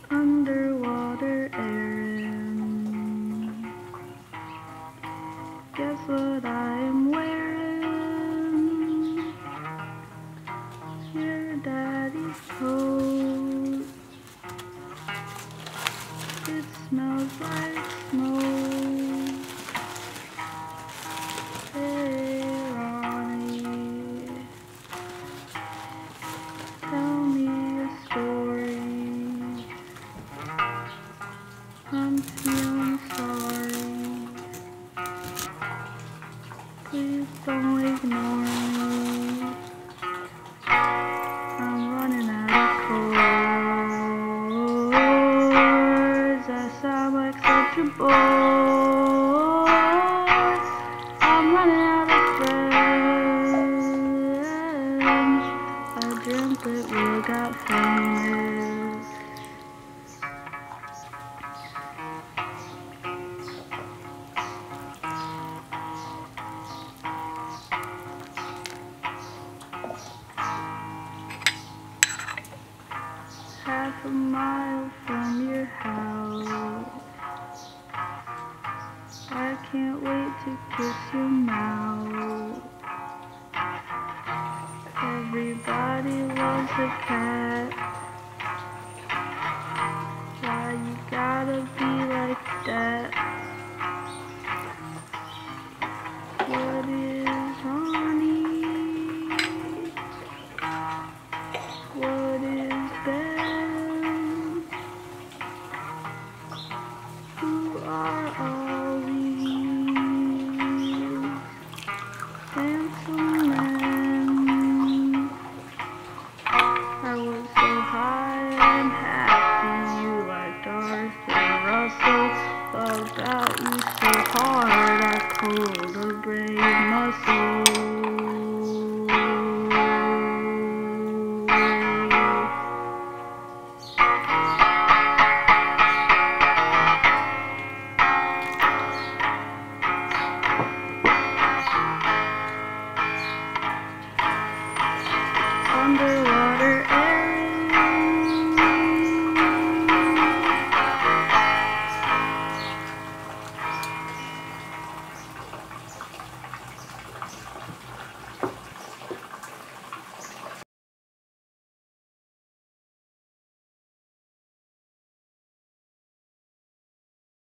underwater Aaron. Guess what I am wearing? Your daddy's coat. It smells like smoke. Hey Ronnie, tell me a story. I'm feeling sorry. Please don't ignore me. I'm running out of chords. I sound like such a bore. I'm running out of friends. I dreamt that we got famous. Half a mile from your house. I can't wait to kiss your mouth. Everybody loves a cat. Why you gotta be like that? What is honey? What is Ben? Who are all these handsome men? I was so high and happy, you like Arthur Russell. Thought about you so hard, I pulled a brave muscle.